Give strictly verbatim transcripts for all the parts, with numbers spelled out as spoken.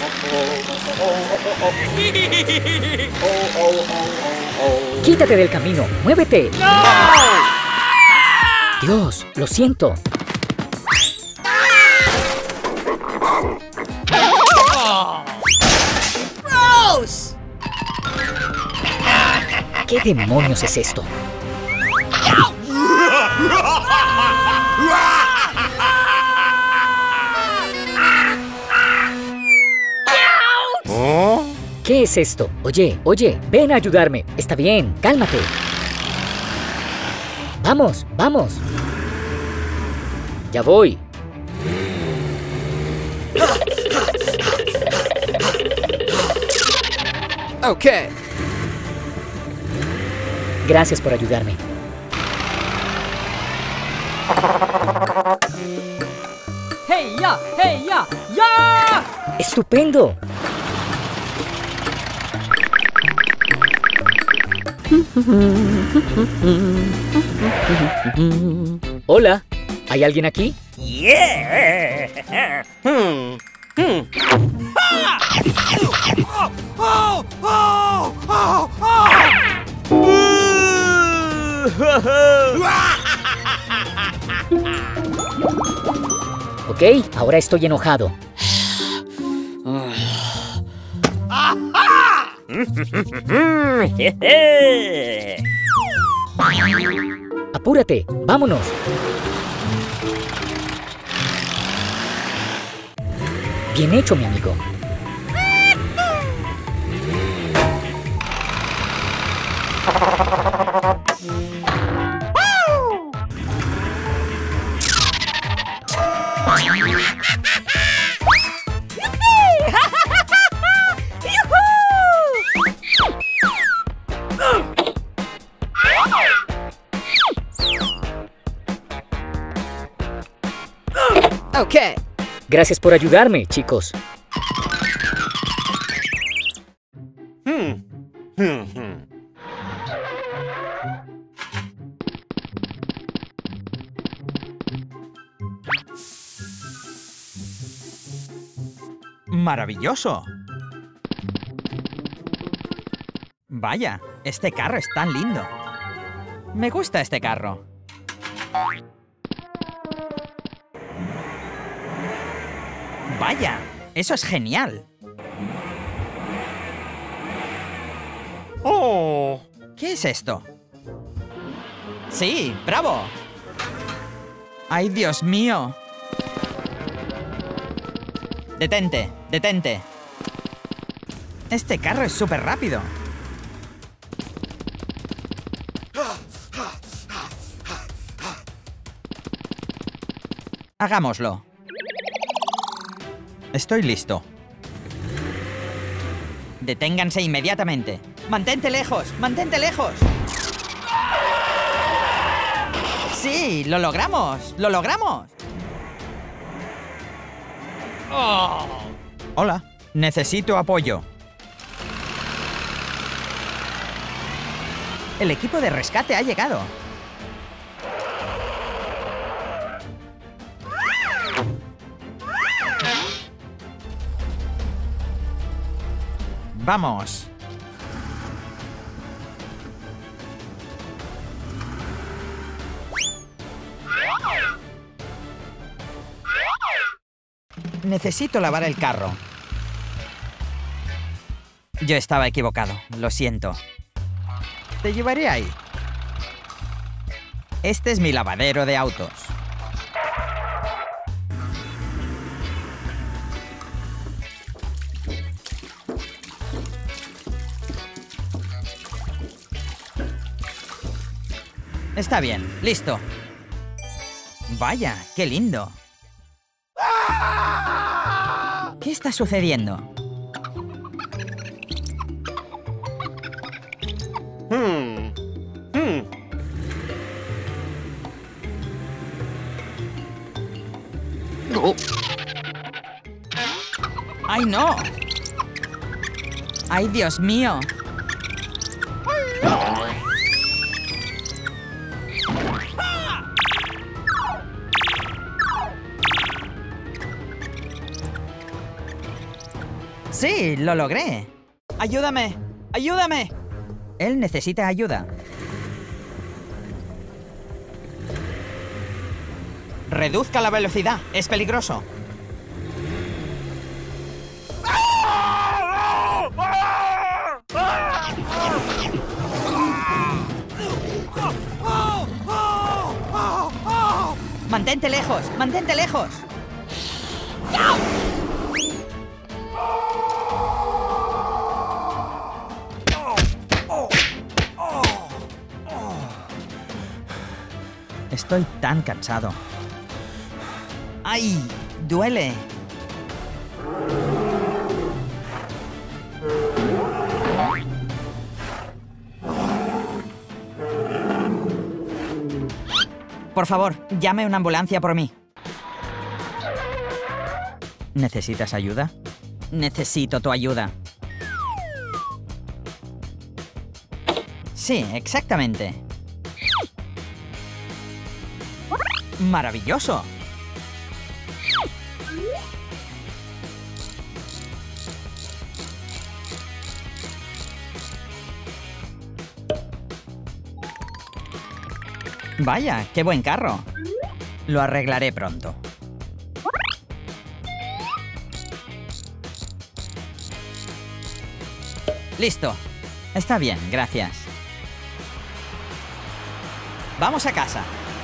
Quítate del camino, muévete. ¡No! Dios, lo siento. ¡Rose! ¿Qué demonios es esto? ¿Qué es esto? Oye, oye, ven a ayudarme. Está bien, cálmate. Vamos, vamos. Ya voy. Ok. Gracias por ayudarme. ¡Hey, ya! ¡Hey, ya! ¡Ya! ¡Estupendo! Hola, ¿hay alguien aquí? Yeah. Hmm. Hmm. ¡Oh! ¡Oh! ¡Oh! ¡Oh! Ok, ahora estoy enojado. Apúrate, vámonos. Bien hecho, mi amigo. Ok. Gracias por ayudarme, chicos. Hmm. Hmm. Hmm. ¡Maravilloso! Vaya, este carro es tan lindo. Me gusta este carro. Vaya, eso es genial. Oh. ¿Qué es esto? Sí, bravo. ¡Ay, Dios mío! Detente, detente. Este carro es súper rápido. Hagámoslo. Estoy listo. Deténganse inmediatamente. ¡Mantente lejos! ¡Mantente lejos! ¡Sí! ¡Lo logramos! ¡Lo logramos! Oh. Hola. Necesito apoyo. El equipo de rescate ha llegado. ¡Vamos! Necesito lavar el carro. Yo estaba equivocado, lo siento. Te llevaré ahí. Este es mi lavadero de autos. Está bien, listo. Vaya, qué lindo. ¿Qué está sucediendo? Hmm. Hmm. Oh. ¡Ay, no! ¡Ay, Dios mío! Sí, lo logré. ¡Ayúdame! ¡Ayúdame! Él necesita ayuda. Reduzca la velocidad. Es peligroso. ¡Mantente lejos! ¡Mantente lejos! Estoy tan cansado. ¡Ay! ¡Duele! Por favor, llame una ambulancia por mí. ¿Necesitas ayuda? Necesito tu ayuda. Sí, exactamente. ¡Maravilloso! Vaya, qué buen carro. Lo arreglaré pronto. Listo. Está bien, gracias. Vamos a casa.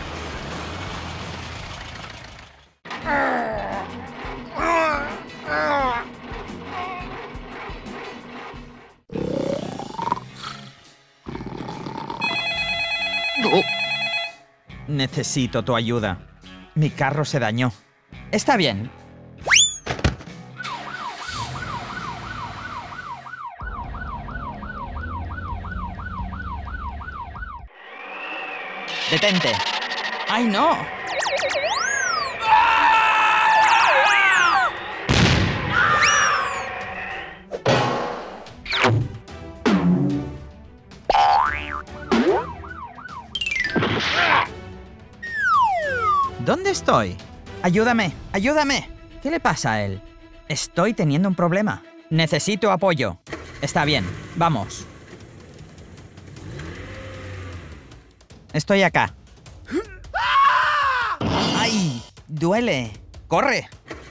No. Necesito tu ayuda. Mi carro se dañó. Está bien. ¡Detente! ¡Ay, no! ¿Dónde estoy? ¡Ayúdame! ¡Ayúdame! ¿Qué le pasa a él? Estoy teniendo un problema. Necesito apoyo. Está bien, vamos. Estoy acá. ¡Ay! ¡Duele! ¡Corre!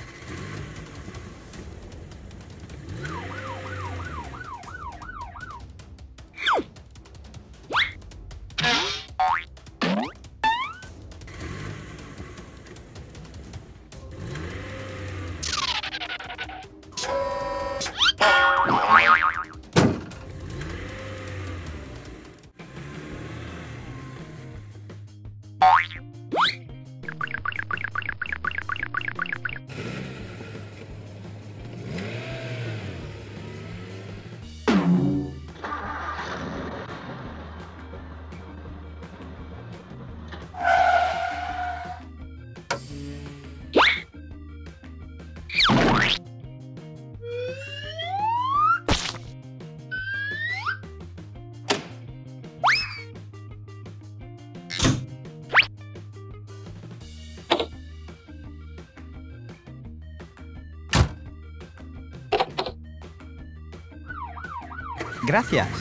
Gracias.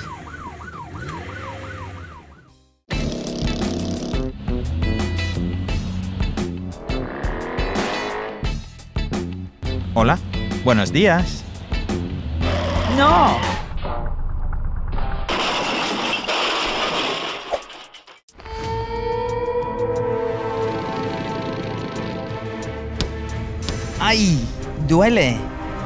Hola. Buenos días. ¡No! ¡Ay! ¡Duele!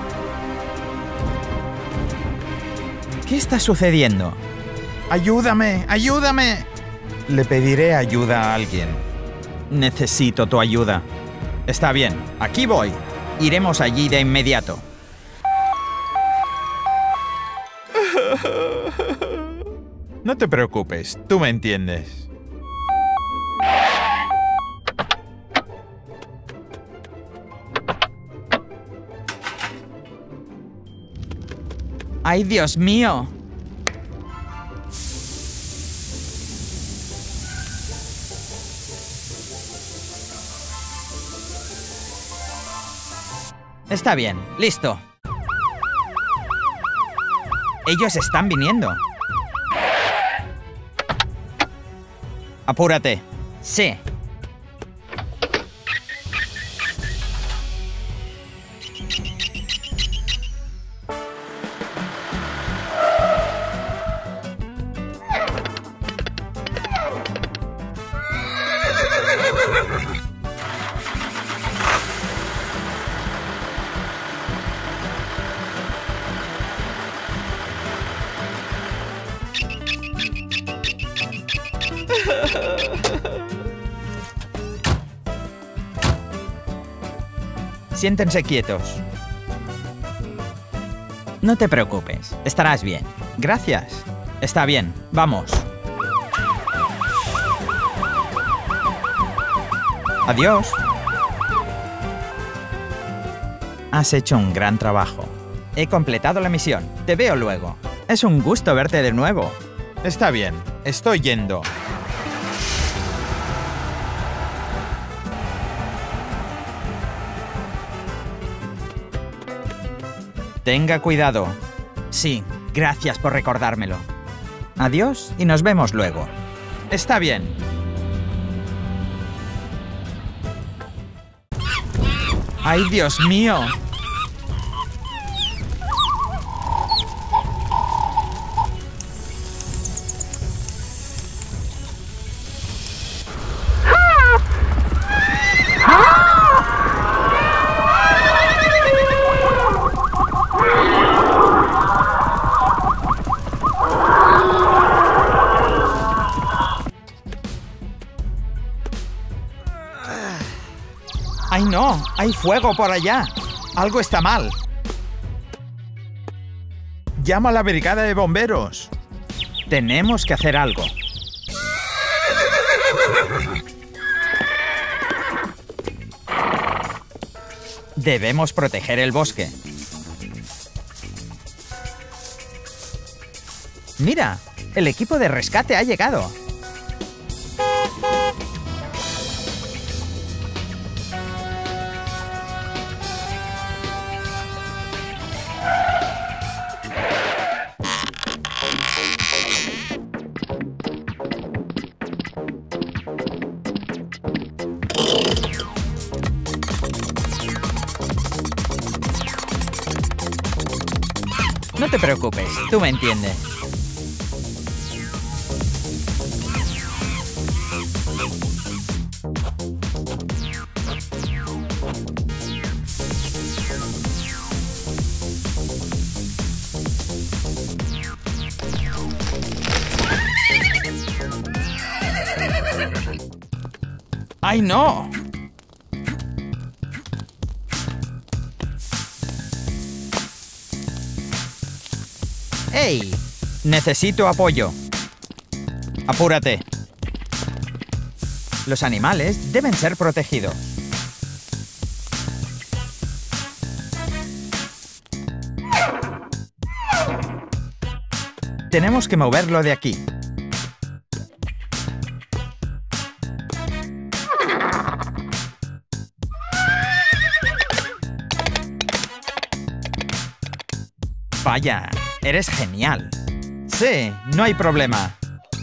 ¿Qué está sucediendo? ¡Ayúdame! ¡Ayúdame! Le pediré ayuda a alguien. Necesito tu ayuda. Está bien, aquí voy. Iremos allí de inmediato. No te preocupes, tú me entiendes. ¡Ay, Dios mío! Está bien, listo. Ellos están viniendo. Apúrate. Sí. Siéntense quietos. No te preocupes, estarás bien. Gracias. Está bien, vamos. Adiós. Has hecho un gran trabajo. He completado la misión. Te veo luego. Es un gusto verte de nuevo. Está bien, estoy yendo. Tenga cuidado. Sí, gracias por recordármelo. Adiós y nos vemos luego. Está bien. ¡Ay, Dios mío! ¡Ay, no! ¡Hay fuego por allá! Algo está mal. Llama a la brigada de bomberos. Tenemos que hacer algo. Debemos proteger el bosque. Mira, el equipo de rescate ha llegado. No te preocupes, tú me entiendes. ¡Ay, no! ¡Hey! Necesito apoyo. Apúrate. Los animales deben ser protegidos. Tenemos que moverlo de aquí. Vaya, eres genial. Sí, no hay problema.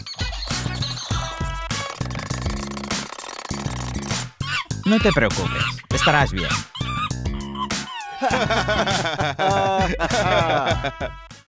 No te preocupes, estarás bien.